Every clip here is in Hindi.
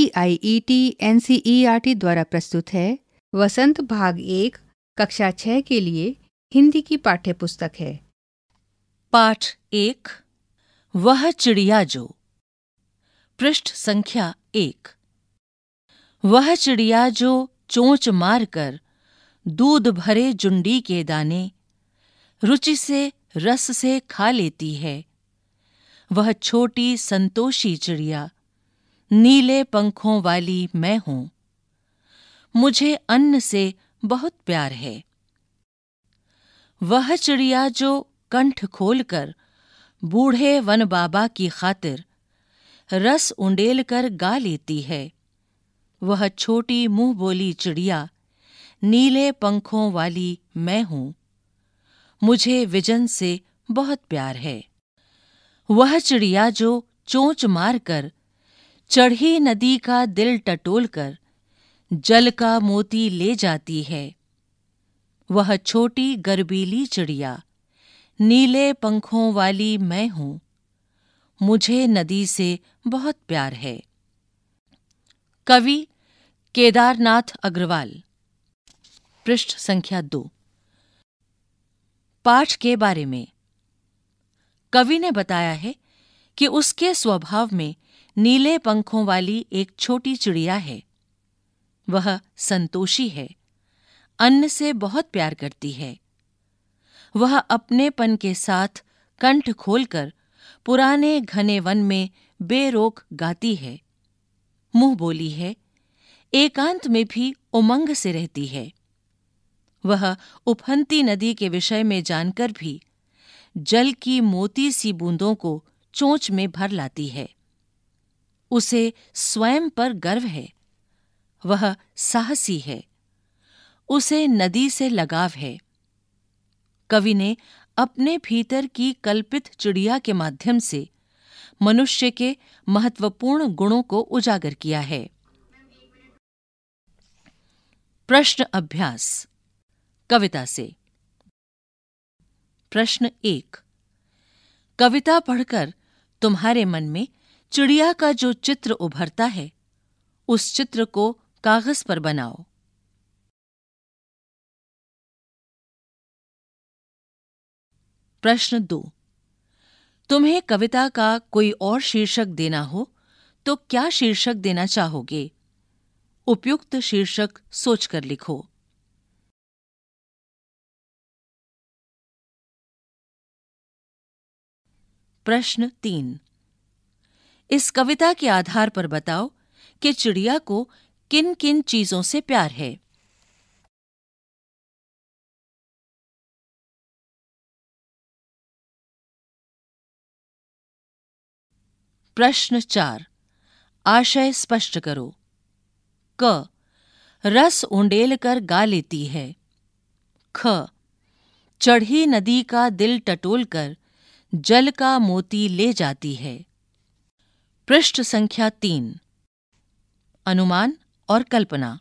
CIET NCERT द्वारा प्रस्तुत है वसंत भाग 1 कक्षा 6 के लिए हिंदी की पाठ्य पुस्तक है। पाठ 1 वह चिड़िया जो। पृष्ठ संख्या 1। वह चिड़िया जो चोंच मारकर दूध भरे जुंडी के दाने रुचि से रस से खा लेती है, वह छोटी संतोषी चिड़िया नीले पंखों वाली मैं हूं। मुझे अन्न से बहुत प्यार है। वह चिड़िया जो कंठ खोलकर बूढ़े वन बाबा की खातिर रस उंडेल कर गा लेती है, वह छोटी मुंह बोली चिड़िया नीले पंखों वाली मैं हूं। मुझे विजन से बहुत प्यार है। वह चिड़िया जो चोंच मारकर चढ़ी नदी का दिल टटोलकर जल का मोती ले जाती है, वह छोटी गर्बीली चिड़िया नीले पंखों वाली मैं हूं। मुझे नदी से बहुत प्यार है। कवि केदारनाथ अग्रवाल। पृष्ठ संख्या 2। पाठ के बारे में कवि ने बताया है कि उसके स्वभाव में नीले पंखों वाली एक छोटी चिड़िया है। वह संतोषी है, अन्न से बहुत प्यार करती है। वह अपनेपन के साथ कंठ खोलकर पुराने घने वन में बेरोक गाती है, मुंह बोली है, एकांत में भी उमंग से रहती है। वह उफनती नदी के विषय में जानकर भी जल की मोती सी बूंदों को चोंच में भर लाती है। उसे स्वयं पर गर्व है। वह साहसी है। उसे नदी से लगाव है। कवि ने अपने भीतर की कल्पित चिड़िया के माध्यम से मनुष्य के महत्वपूर्ण गुणों को उजागर किया है। प्रश्न अभ्यास कविता से। प्रश्न 1। कविता पढ़कर तुम्हारे मन में चिड़िया का जो चित्र उभरता है, उस चित्र को कागज पर बनाओ। प्रश्न 2। तुम्हें कविता का कोई और शीर्षक देना हो तो क्या शीर्षक देना चाहोगे? उपयुक्त शीर्षक सोचकर लिखो। प्रश्न 3। इस कविता के आधार पर बताओ कि चिड़िया को किन किन चीजों से प्यार है। प्रश्न 4। आशय स्पष्ट करो। क। रस उंडेल कर गा लेती है। ख। चढ़ी नदी का दिल टटोलकर जल का मोती ले जाती है। पृष्ठ संख्या 3। अनुमान और कल्पना।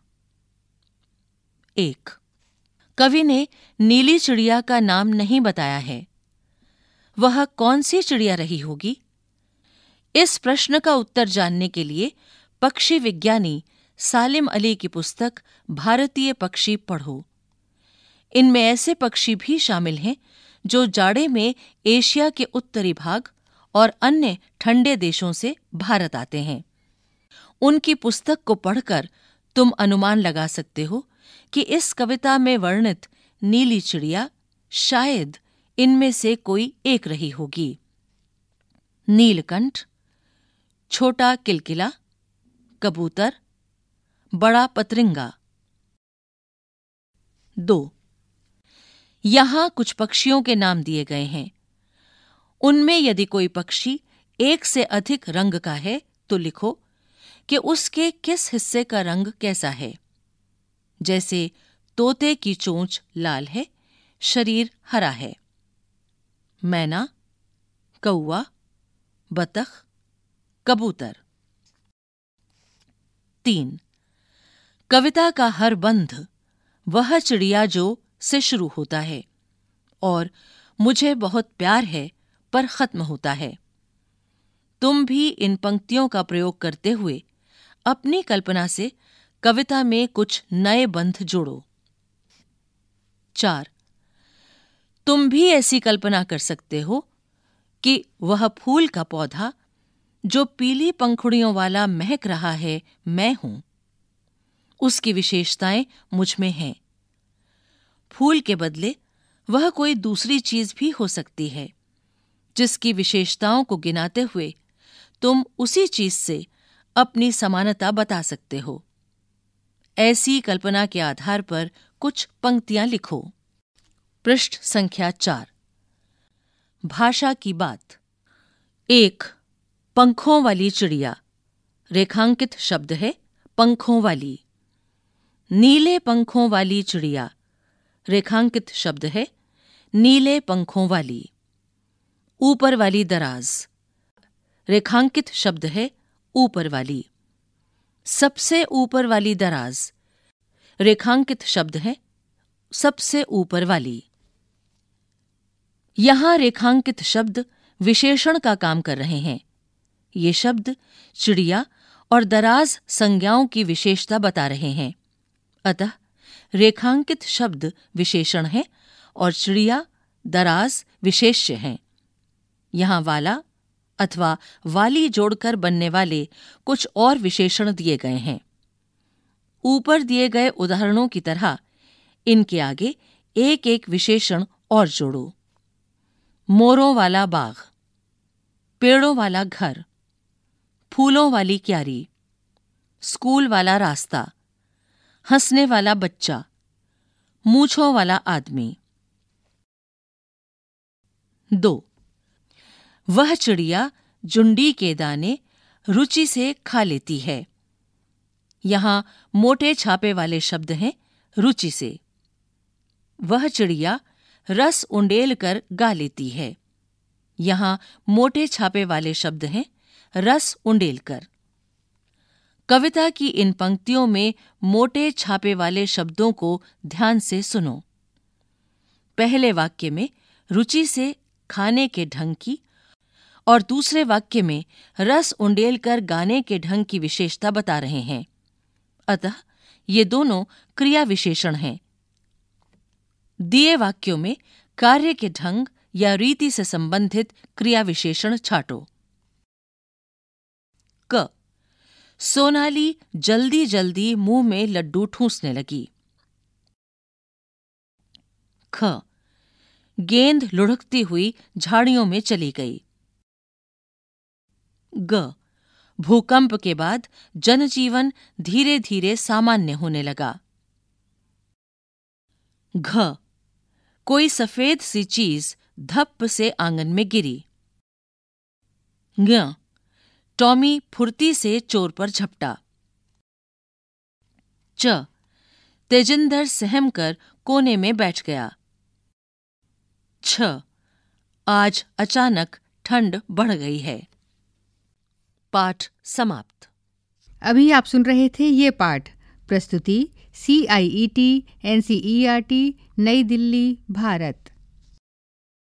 1। कवि ने नीली चिड़िया का नाम नहीं बताया है। वह कौन सी चिड़िया रही होगी? इस प्रश्न का उत्तर जानने के लिए पक्षी विज्ञानी सालिम अली की पुस्तक भारतीय पक्षी पढ़ो। इनमें ऐसे पक्षी भी शामिल हैं जो जाड़े में एशिया के उत्तरी भाग और अन्य ठंडे देशों से भारत आते हैं। उनकी पुस्तक को पढ़कर तुम अनुमान लगा सकते हो कि इस कविता में वर्णित नीली चिड़िया शायद इनमें से कोई एक रही होगी। नीलकंठ, छोटा किलकिला, कबूतर, बड़ा पतरिंगा। 2। यहां कुछ पक्षियों के नाम दिए गए हैं। उनमें यदि कोई पक्षी एक से अधिक रंग का है तो लिखो कि उसके किस हिस्से का रंग कैसा है। जैसे तोते की चोंच लाल है, शरीर हरा है। मैना, कौवा, बतख, कबूतर। 3। कविता का हर बंध वह चिड़िया जो से शुरू होता है और मुझे बहुत प्यार है पर खत्म होता है। तुम भी इन पंक्तियों का प्रयोग करते हुए अपनी कल्पना से कविता में कुछ नए बंध जोड़ो। 4. तुम भी ऐसी कल्पना कर सकते हो कि वह फूल का पौधा जो पीली पंखुड़ियों वाला महक रहा है मैं हूं। उसकी विशेषताएं मुझ में हैं। फूल के बदले वह कोई दूसरी चीज भी हो सकती है, जिसकी विशेषताओं को गिनाते हुए तुम उसी चीज से अपनी समानता बता सकते हो। ऐसी कल्पना के आधार पर कुछ पंक्तियां लिखो। पृष्ठ संख्या 4। भाषा की बात। 1. पंखों वाली चिड़िया। रेखांकित शब्द है पंखों वाली। नीले पंखों वाली चिड़िया। रेखांकित शब्द है नीले पंखों वाली। ऊपर वाली दराज। रेखांकित शब्द है ऊपर वाली। सबसे ऊपर वाली दराज। रेखांकित शब्द है सबसे ऊपर वाली। यहां रेखांकित शब्द विशेषण का काम कर रहे हैं। ये शब्द चिड़िया और दराज संज्ञाओं की विशेषता बता रहे हैं। अतः रेखांकित शब्द विशेषण है और चिड़िया दराज विशेष्य हैं। यहां वाला अथवा वाली जोड़कर बनने वाले कुछ और विशेषण दिए गए हैं। ऊपर दिए गए उदाहरणों की तरह इनके आगे एक एक विशेषण और जोड़ो। मोरों वाला बाग, पेड़ों वाला घर, फूलों वाली क्यारी, स्कूल वाला रास्ता, हंसने वाला बच्चा, मूंछों वाला आदमी। 2. वह चिड़िया जुंडी के दाने रुचि से खा लेती है। यहां मोटे छापे वाले शब्द हैं रुचि से। वह चिड़िया रस उंडेल कर गा लेती है। यहां मोटे छापे वाले शब्द हैं रस उंडेल कर। कविता की इन पंक्तियों में मोटे छापे वाले शब्दों को ध्यान से सुनो। पहले वाक्य में रुचि से खाने के ढंग की और दूसरे वाक्य में रस उंडेल कर गाने के ढंग की विशेषता बता रहे हैं। अतः ये दोनों क्रिया विशेषण हैं। दिए वाक्यों में कार्य के ढंग या रीति से संबंधित क्रिया विशेषण छाटो। क. सोनाली जल्दी जल्दी मुंह में लड्डू ठूंसने लगी। ख. गेंद लुढ़कती हुई झाड़ियों में चली गई। ग. भूकंप के बाद जनजीवन धीरे धीरे सामान्य होने लगा। घ. कोई सफेद सी चीज धप्प से आंगन में गिरी। ज्ञ. टॉमी फुर्ती से चोर पर झपटा। च. तेजिंदर सहम कर कोने में बैठ गया। छ. आज अचानक ठंड बढ़ गई है। पाठ समाप्त। अभी आप सुन रहे थे ये पाठ। प्रस्तुति CIET NCERT नई दिल्ली, भारत।